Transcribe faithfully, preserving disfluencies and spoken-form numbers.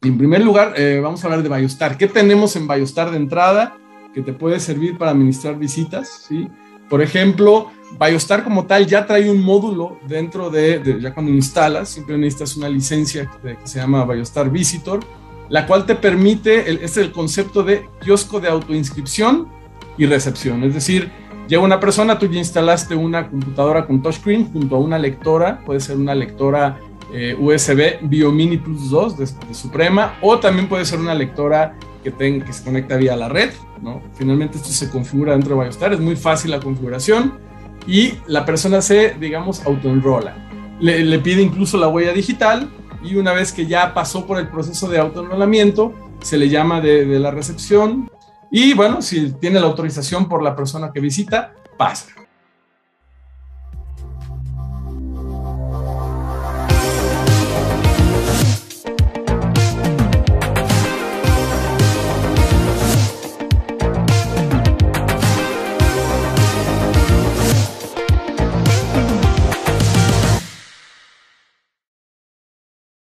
En primer lugar, eh, vamos a hablar de Biostar. ¿Qué tenemos en Biostar de entrada que te puede servir para administrar visitas? ¿Sí? Por ejemplo, Biostar como tal ya trae un módulo dentro de, de ya cuando instalas, siempre necesitas una licencia que, que se llama Biostar Visitor, la cual te permite, el, este es el concepto de kiosco de autoinscripción y recepción. Es decir, llega una persona, tú ya instalaste una computadora con touchscreen junto a una lectora, puede ser una lectora eh, U S B BioMini Plus dos de, de Suprema, o también puede ser una lectora que, ten, que se conecta vía la red, ¿no? Finalmente esto se configura dentro de Biostar, es muy fácil la configuración y la persona se, digamos, autoenrola. Le, le pide incluso la huella digital y una vez que ya pasó por el proceso de autoenrolamiento, se le llama de, de la recepción y bueno, si tiene la autorización por la persona que visita, pasa.